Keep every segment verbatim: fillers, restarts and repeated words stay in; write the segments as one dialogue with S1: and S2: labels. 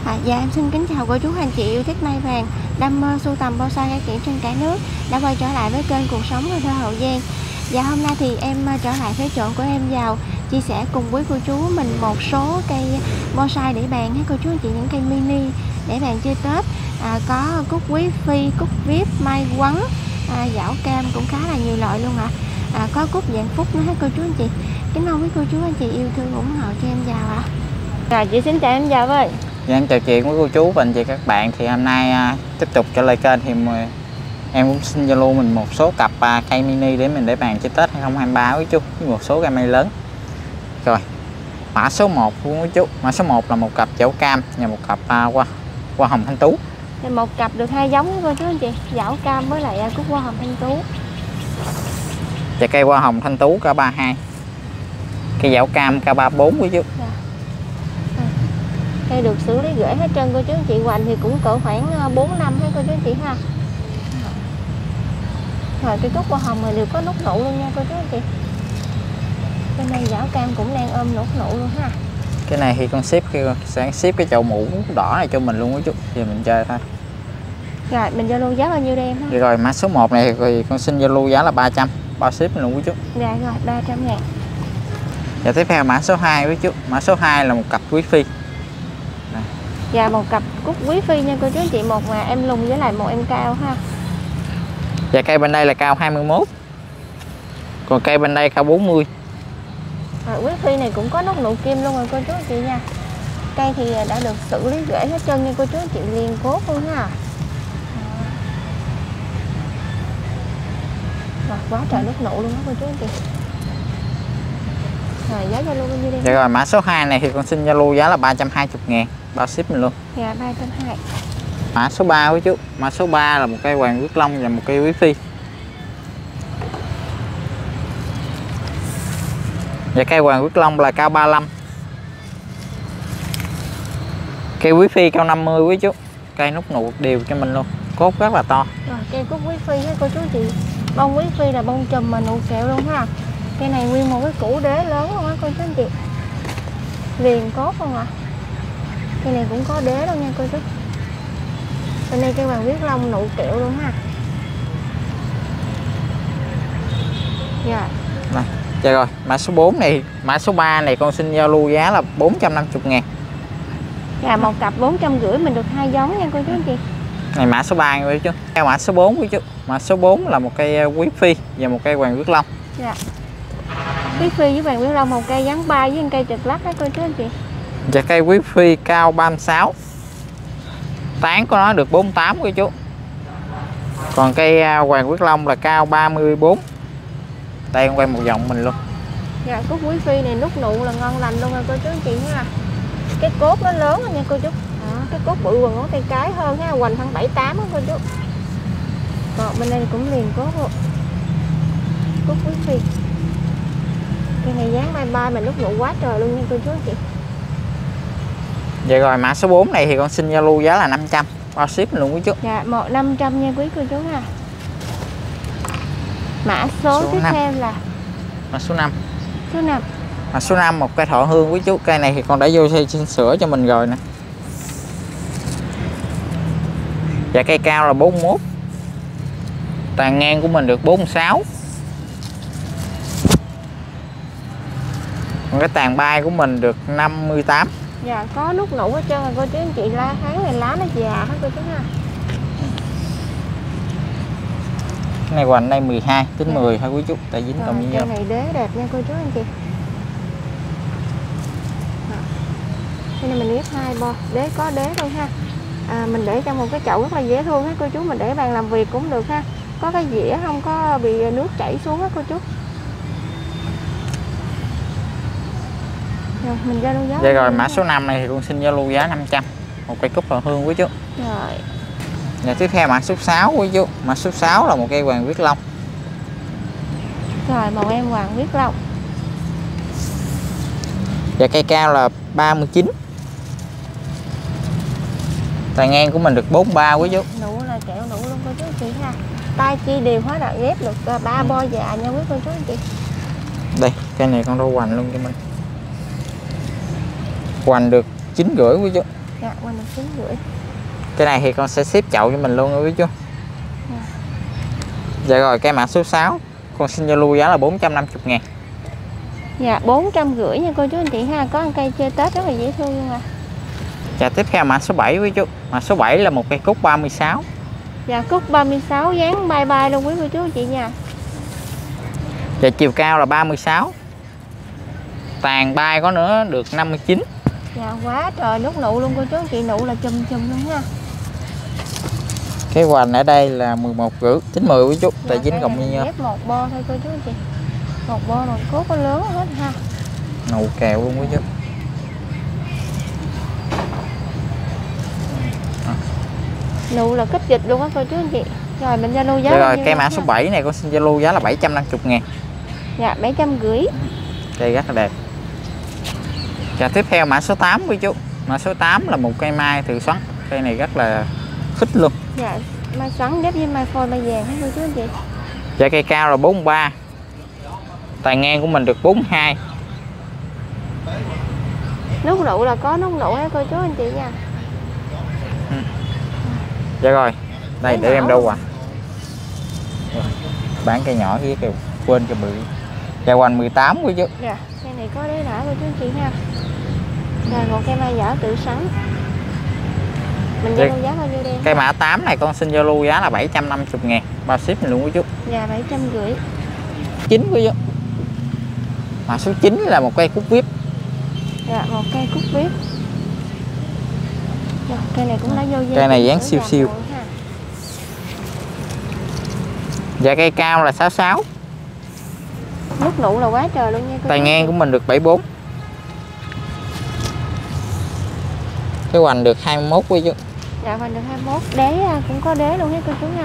S1: À, dạ em xin kính chào cô chú anh chị yêu thích mai vàng, đam mê sưu tầm bonsai cây kiểng trên cả nước đã quay trở lại với kênh Cuộc Sống Hoa Thơ Hậu Giang. Và hôm nay thì em trở lại phía chỗ của em vào chia sẻ cùng với cô chú mình một số cây bonsai để bàn hay cô chú anh chị, những cây mini để bàn chơi Tết. À, có cúc quý phi, cúc vip, mai quấn, à, giảo cam cũng khá là nhiều loại luôn ạ. À. À, có cúc vạn phúc nữa hết cô chú anh chị. Kính mong quý cô chú anh chị yêu thương ủng hộ cho em vào ạ. À. Rồi chị xin chào em vào ơi.
S2: Dạ, em chào chị với cô chú và anh chị các bạn. Thì hôm nay à, tiếp tục trở lại kênh thì em cũng xin Zalo mình một số cặp à, cây mini để mình để bàn chơi Tết hai không hai ba với chú, với một số cây mai lớn. Rồi mã số một của chú, mã số một là một cặp giảo cam và một cặp à, hoa hoa hồng thanh tú.
S1: Một cặp được hai giống cô chú anh chị, giảo cam với lại cúc hoa hồng thanh tú.
S2: Và cây hoa hồng thanh tú K ba mươi hai, cây giảo cam K ba mươi bốn với chú.
S1: Dạ. Cây được xử lý rễ hết trơn cô chú anh chị, hoành thì cũng cỡ khoảng bốn năm hết cô chú anh chị ha. Rồi cái cúc hoa hồng này đều có nút nụ luôn nha cô chú anh chị. Bên đây giảo cam cũng đang ôm nút nụ luôn ha.
S2: Cái này thì con ship cái sẽ ship cái chậu mũ đỏ này cho mình luôn với chú, giờ mình chơi thôi.
S1: Rồi mình Zalo giá bao nhiêu đây em ha?
S2: Rồi mã số một này thì con xin Zalo giá là ba trăm, bao ship luôn với chú.
S1: Dạ rồi ba trăm ngàn.
S2: Và tiếp theo mã số hai với chú, mã số hai là một cặp quý phi. Đây.
S1: Dạ một cặp cúc quý phi nha cô chú anh chị, một mà em lùn với lại một em cao ha.
S2: Và cây bên đây là cao hai mươi mốt, còn cây bên đây cao bốn mươi.
S1: À, quý phi này cũng có nút nụ kim luôn rồi cô chú anh chị nha. Cây thì đã được xử lý rễ hết trơn nha cô chú anh chị, liền cốt luôn ha. Rồi, quá trời nút nụ luôn đó cô chú anh chị. Rồi giá Zalo bao nhiêu đây?
S2: Dạ rồi mã số hai này thì con xin Zalo giá là ba trăm hai mươi ngàn, bao ship mình luôn.
S1: Dạ ba trăm hai mươi.
S2: Mã số ba với chú, mã số ba là một cây hoàng quyết long và một cây quý phi. Và cây hoàng quyết long là cao ba mươi lăm, cây quý phi cao năm mươi với chú. Cây nút nụ đều cho mình luôn, cốt rất là to.
S1: Rồi cây cúc quý phi á cô chú chị, bông quý phi là bông chùm mà nụ kẹo luôn ha. Cây này nguyên một cái củ đế lớn luôn á cô chú anh chị, liền cốt luôn ạ. À. Cây này cũng có đế luôn nha cô chú. Bên đây cây hoàng quyết long nụ kẹo luôn ha. Dạ.
S2: Đây. Dạ rồi, mã số bốn này, mã số ba này con xin giao lưu giá là bốn trăm năm mươi ngàn.
S1: Dạ một cặp bốn trăm rưỡi mình được hai giống nha cô chú anh chị.
S2: Này mã số ba quý chú. Theo mã số bốn quý chú. Mã số bốn là một cây quý phi và một cây hoàng quyết long.
S1: Dạ. Quý phi với hoàng quyết long một cây dáng bay với một cây trực lắc đó cô chú anh chị.
S2: Và cây quý phi cao ba mươi sáu. Tán của nó được bốn mươi tám quý chú. Còn cây hoàng quyết long là cao ba mươi bốn. Đây quay một vòng mình luôn.
S1: Dạ cúc quý phi này nút nụ là ngon lành luôn rồi cô chú anh chị nha. Cái cốt nó lớn nha cô chú. Đó, cái cốt bự bằng ngón tay cái hơn ha, hoành khoảng bảy tám đó cô chú. Còn bên đây cũng liền cốt luôn. Cúc quý phi. Cây này dáng bay bay mà nút nụ quá trời luôn nha cô chú anh chị.
S2: Vậy rồi mã số bốn này thì con xin giao lưu giá là năm trăm, bao ship luôn quý chú.
S1: Dạ một năm trăm nha quý cô chú ha. Mã số, số tiếp năm. Theo là
S2: mã số năm.
S1: Số năm.
S2: Mã số năm một cây thọ hương quý chú. Cây này thì con đã vô xin sửa cho mình rồi nè. Và cây cao là bốn mươi mốt. Tàn ngang của mình được bốn mươi sáu. Còn cái tàn bay của mình được năm mươi tám.
S1: Dạ có nút nụ hết trơn rồi cô chú anh chị, lá tháng này lá nó già hết cô chú ha.
S2: Cái này hoành đây mười hai, tính dạ. mười thôi quý chú, tại dính cộng với nhau.
S1: Cây này đế đẹp nha cô chú anh chị. Đây này mình ghép hai bo, đế có đế luôn ha. À, mình để trong một cái chậu rất là dễ thương ha cô chú, mình để bàn làm việc cũng được ha. Có cái dĩa không có bị nước chảy xuống á cô chú. Rồi mình giao lưu giá.
S2: Vậy rồi mã số năm này thì con xin giao lưu giá năm trăm, một cây cúc thọ hương quý chú.
S1: Rồi.
S2: Và tiếp theo mã số sáu quý chú. Mã số sáu là một cây hoàng quyết long.
S1: Rồi một em hoàng quyết long.
S2: Và cây cao là ba mươi chín. Tàn ngang của mình được bốn mươi ba quý chú.
S1: Nụ là kẹo nụ luôn cô chú anh chị ha. Tay chi đều hóa đã ghép được ba ừ. bo già nha quý cô chú anh chị.
S2: Đây, cây này con đô hoành luôn cho mình. Hoành được chín rưỡi quý chú.
S1: Dạ, quanh một chín rưỡi.
S2: Cái này thì con sẽ ship chậu cho mình luôn nha quý chú.
S1: Dạ.
S2: Dạ rồi, cái mã số sáu con xin giao lưu giá là bốn trăm năm mươi ngàn.
S1: Dạ, bốn trăm rưỡi nha cô chú anh chị ha. Có ăn cây chơi Tết rất là dễ thương luôn à.
S2: Dạ, tiếp theo mã số bảy quý chú. Mã số bảy là một cây cúc ba mươi sáu.
S1: Dạ, cúc ba mươi sáu dáng bye bye luôn quý cô chú anh chị nha.
S2: Dạ, chiều cao là ba mươi sáu. Tàn bay có nữa được năm mươi chín.
S1: Dạ, quá trời nút nụ luôn cô chú anh chị, nụ là chùm chùm luôn ha.
S2: Cái hoành ở đây là mười một rưỡi, chín mươi quý chú,
S1: Dạ,
S2: tại dính cộng như nhau.
S1: ghép một bo thôi cô chú anh chị. Một bo rồi cốt có lớn hết ha.
S2: Nụ kèo luôn quý chú.
S1: Nụ là kích dịch luôn á cô chú anh chị. Rồi mình Zalo giá.
S2: Dạ rồi, cây mã số bảy này con xin Zalo giá là bảy trăm năm mươi ngàn.
S1: Dạ, bảy trăm rưỡi.
S2: Cây rất là đẹp. Dạ, tiếp theo mã số tám quý chú. Mã số tám là một cây mai từ xoắn. Cây này rất là khích luôn.
S1: Dạ, mai xoắn ghép với mai phôi mai vàng hết cô chú anh chị.
S2: Dạ, cây cao là bốn mươi ba. Tàn ngang của mình được bốn mươi hai.
S1: Nút nụ là có nút nụ hết cô chú anh chị nha.
S2: Ừ. Dạ rồi, đây để em đâu à. Rồi, bán cây nhỏ với kìa, quên cái bự. Dạ, hoành mười tám quý chú.
S1: Dạ, cây này có đế đỏ cô chú anh chị ha. Rồi một cây mai giỏ tự sắn. Mình giao lưu giá bao nhiêu đây?
S2: Cây mã tám này con xin giao lưu giá là bảy trăm năm mươi ngàn, bao ship mình luôn quý chú.
S1: Dạ, bảy trăm rưỡi.
S2: chín quý chú. Mã số chín là một cây cúc vip.
S1: Dạ, một cây cúc vip. Dạ, cây này cũng đã vô dây.
S2: Cây này dáng siêu siêu. Dạ, cây cao là sáu mươi sáu.
S1: Nút nụ là quá trời luôn nha.
S2: Tàn ngang của mình được bảy mươi bốn. Cái hoành được hai mươi mốt quý chú.
S1: Dạ, hoành được hai mươi mốt. Đế cũng có đế luôn hết cô chú nha.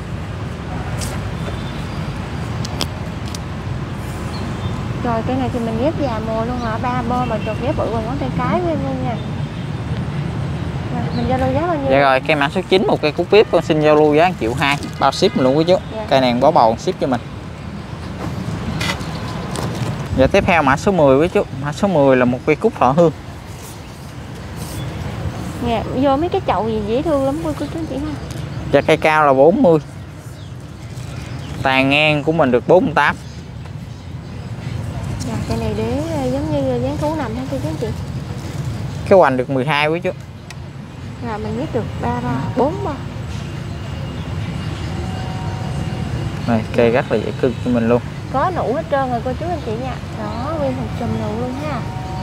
S1: Rồi cây này thì mình ghép già mùa luôn hả? Ba bo mà chột ghép bự bằng ngón tay cái với em luôn nha. Rồi, mình giao lưu giá bao nhiêu?
S2: Dạ rồi, cây mã số chín một cây cúc vip con xin giao lưu giá một triệu hai, bao ship mình luôn quý chú. Dạ. Cây này bó bầu ship cho mình. Dạ, tiếp theo mã số mười quý chú. Mã số mười là một cây cúc thọ hương.
S1: Dạ, vô mấy cái chậu gì dễ thương lắm cô chú anh chị ha.
S2: Dạ, cây cao là bốn mươi. Tàn ngang của mình được bốn mươi tám.
S1: Dạ, cây này để giống như dáng thú nằm thôi cô chú anh chị.
S2: Cái hoành được mười hai quý chú.
S1: Rồi mình ghép được ba bo, bốn bo.
S2: Này, cây rất là dễ cưng cho mình luôn.
S1: Có nụ hết trơn rồi cô chú anh chị nha. Đó, nguyên một chùm nụ luôn ha.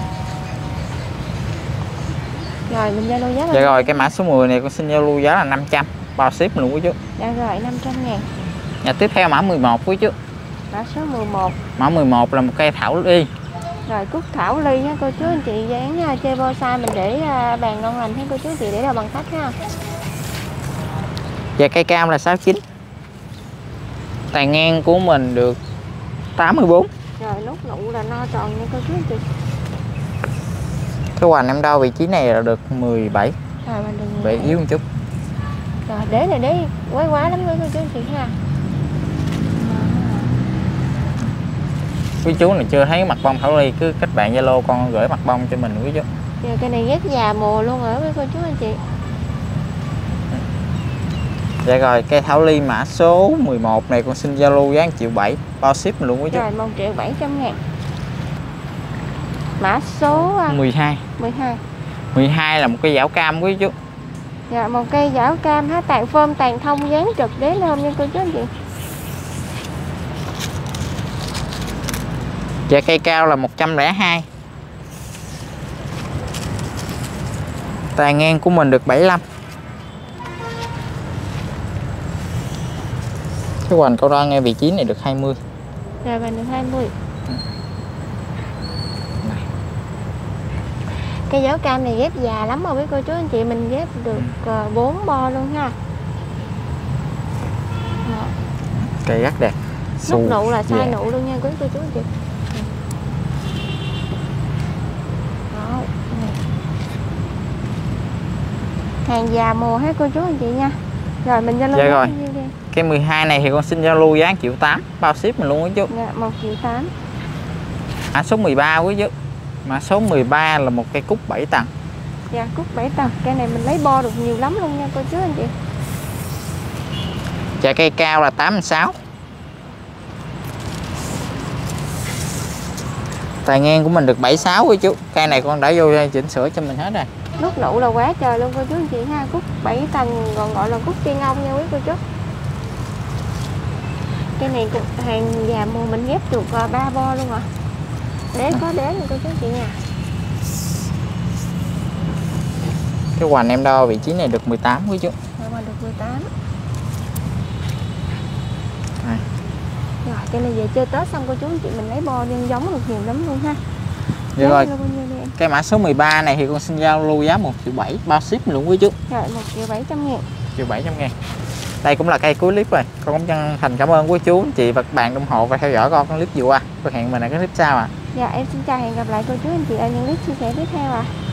S1: Rồi mình giao lưu giá là.
S2: Dạ rồi, cái mã số mười này con xin giao lưu giá là năm trăm, bao ship mình luôn quý chú.
S1: Dạ rồi, năm trăm ngàn.
S2: Dạ, tiếp theo mã mười một quý chú.
S1: Mã số mười một.
S2: Mã mười một là một cây thảo ly.
S1: Rồi cúc thảo ly ha cô chú anh chị, dáng chơi bonsai mình để bàn ngon lành ha cô chú anh chị, để đầu bằng khách ha.
S2: Và cây cam là sáu mươi chín. Tàn ngang của mình được tám mươi bốn.
S1: Rồi nút nụ là no tròn nha cô chú anh chị.
S2: Cái hoành em đo vị trí này là được mười bảy.
S1: Rồi mình đừng
S2: Bị yếu một chút.
S1: Rồi đế này đế quá quá lắm cô chú anh chị ha.
S2: Quý chú này chưa thấy mặt bông thảo ly cứ kết bạn Zalo con gửi mặt bông cho mình quý chú.
S1: Giờ cây này ghép già mùa luôn ở với cô chú anh chị.
S2: Dạ rồi, cây thảo ly mã số mười một này con xin Zalo giá một triệu bảy, bao ship luôn quý chú.
S1: Rồi một triệu bảy trăm ngàn. Mã số
S2: mười hai.
S1: mười hai.
S2: mười hai là một cây giảo cam quý chú.
S1: Dạ, một cây giảo cam ha, tàn phơm tàn thông dáng trực đế lên nha cô chú anh chị.
S2: Dạ, cây cao là một trăm lẻ hai. Tàn ngang của mình được bảy mươi lăm. Cái hoành câu đo ngay vị trí này được hai mươi.
S1: Rồi mình được hai mươi. Cây giảo cam này ghép già lắm rồi với cô chú anh chị, mình ghép được bốn bo luôn ha. Đó.
S2: Cây rất đẹp.
S1: Nút nụ là sai nụ luôn nha quý cô chú anh chị. Đó. Hàng già mùa hết cô chú anh chị nha. Rồi mình Zalo.
S2: Dạ rồi. Cái mười hai này thì con xin Zalo giá một triệu tám, bao ship mình luôn quý chú.
S1: Dạ, một triệu tám.
S2: Mã số mười ba quý chú. Mã số mười ba là một cây cúc bảy tầng.
S1: Dạ cúc bảy tầng, cây này mình lấy bo được nhiều lắm luôn nha cô chú anh chị.
S2: Dạ cây cao là tám mươi sáu. Tài ngang của mình được bảy mươi sáu quý chú. Cây này con đã vô chỉnh sửa cho mình hết rồi.
S1: Nút nụ là quá trời luôn cô chú anh chị ha. Cúc bảy tầng còn gọi là cúc tiên ông nha quý cô chú. Cây này hàng già mùa mình ghép được ba bo luôn ạ. Đế có đế nha cô chú anh chị nha.
S2: Cái hoành em đo vị trí này được mười tám quý chú.
S1: Hoành được mười tám.
S2: Đây.
S1: Rồi cây này về chơi Tết xong cô chú anh chị mình lấy bo nhân giống được nhiều lắm luôn ha.
S2: Dạ rồi. Cái mã số mười ba này thì con xin giao lưu giá một triệu bảy bao ship luôn quý chú.
S1: Rồi một triệu bảy trăm ngàn.
S2: một triệu bảy trăm ngàn. Đây cũng là cây cuối clip rồi. Con cũng chân thành cảm ơn quý chú anh chị và các bạn ủng hộ và theo dõi con clip vừa qua. Và hẹn mình ở cái clip sau à.
S1: Dạ em xin chào, hẹn gặp lại cô chú anh chị ở những clip chia sẻ tiếp theo à.